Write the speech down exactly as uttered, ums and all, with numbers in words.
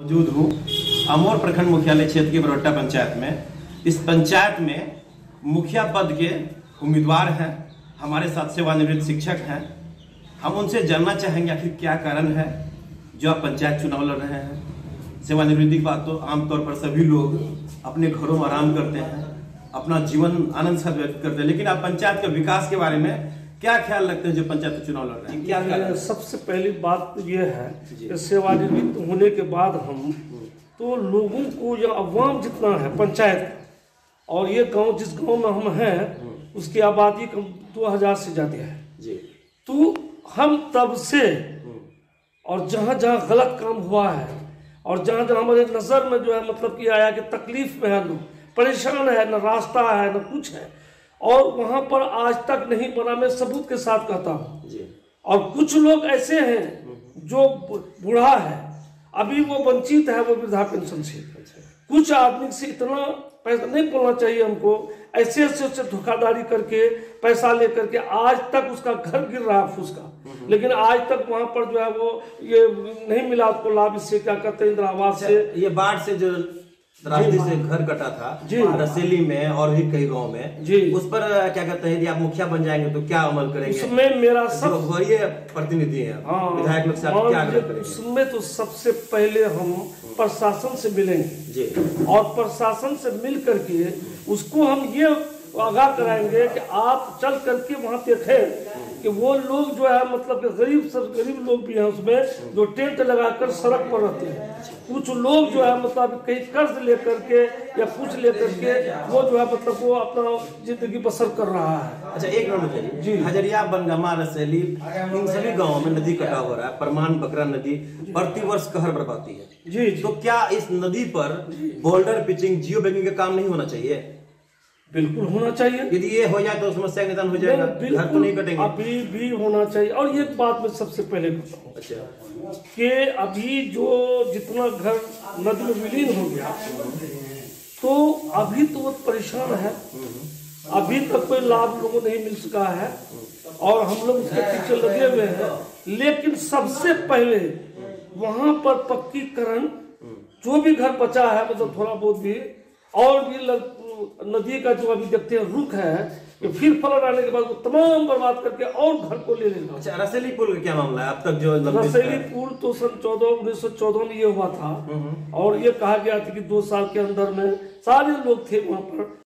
मौजूद हूँ अमोर प्रखंड मुख्यालय क्षेत्र की बरबट पंचायत में। इस पंचायत में मुखिया पद के उम्मीदवार हैं, हमारे साथ सेवानिवृत्त शिक्षक हैं। हम उनसे जानना चाहेंगे आखिर क्या कारण है जो आप पंचायत चुनाव लड़ रहे हैं। सेवानिवृत्ति की बात तो आमतौर पर सभी लोग अपने घरों में आराम करते हैं, अपना जीवन आनंद साथ व्यक्त करते हैं, लेकिन आप पंचायत के विकास के बारे में क्या ख्याल रखते हैं जो पंचायत चुनाव लड़ रहे हैं? क्या कारण? सबसे पहली बात तो ये है कि सेवानिवृत्त होने के बाद हम तो लोगों को या अवाम जितना है पंचायत और ये गांव जिस गांव में हम हैं उसकी आबादी कम दो हजार से ज्यादा है जी। तो हम तब से और जहाँ जहाँ गलत काम हुआ है और जहाँ जहाँ हमारे नजर में जो है मतलब कि आया कि तकलीफ में है, लोग परेशान है, न रास्ता है न कुछ है, और वहां पर आज तक नहीं बना, मैं सबूत के साथ कहता हूँ। और कुछ लोग ऐसे हैं जो बूढ़ा है, अभी वो वंचित है वो वृद्धा पेंशन से। कुछ आदमी से इतना पैसा नहीं बोलना चाहिए हमको, ऐसे ऐसे उससे धोखाधड़ी करके पैसा लेकर के आज तक उसका घर गिर रहा है फूस का, लेकिन आज तक वहां पर जो है वो ये नहीं मिला उसको लाभ। इससे क्या कहते हैं इंदिरा आवास से, ये बाढ़ से जो रास्ते से घर कटा था रसेली में और भी कई गांव में जी, उस पर क्या कहते हैं यदि आप मुखिया बन जाएंगे तो क्या अमल करेंगे? उसमें मेरा सब वही प्रतिनिधि है, विधायक लोग से आप क्या करेंगे? उसमें तो सबसे पहले हम प्रशासन से मिलेंगे जी, और प्रशासन से मिल करके उसको हम ये आगाह कराएंगे कि आप चल करके वहां देखें कि वो लोग जो है मतलब कि गरीब सब गरीब लोग भी हैं उसमें जो टेंट लगाकर सड़क पर रहते हैं। कुछ लोग जो है मतलब कहीं कर्ज लेकर के या कुछ लेकर के वो जो है मतलब वो अपना जिंदगी बसर कर रहा है। अच्छा एक मिनट बताइए जी, हजरिया बनगमा रसेली इन सभी गाँव में नदी कटा हो रहा है, परमान बकरा नदी प्रति वर्ष कहर बरपाती है जी, जी। तो क्या इस नदी पर बोल्डर पिचिंग जियो बैंकिंग का काम नहीं होना चाहिए? बिल्कुल होना चाहिए। यदि ये हो जाए तो समस्या निदान हो जाएगा, घर तो नहीं कटेंगे। अभी भी होना चाहिए। और ये बात मैं सबसे पहले बताऊं अच्छा कि अभी जो जितना घर नदी में विलीन हो गया तो अभी तो वो परेशान है, अभी तक कोई लाभ लोगों को नहीं मिल सका है और हम लोग उसके पीछे लगे हुए हैं। लेकिन सबसे पहले वहां पर पक्कीकरण जो भी घर बचा है मतलब थोड़ा बहुत भी, और भी लग, नदी का जो अभी देखते हैं रुख है कि फिर फ्लड आने के बाद वो तमाम बर्बाद करके और घर को ले लेगा। अच्छा रसेली पुल का क्या मामला है अब तक? जो रसेली पुल तो सन चौदह उन्नीस सौ चौदह में ये हुआ था और ये कहा गया था कि दो साल के अंदर में सारे लोग थे वहां पर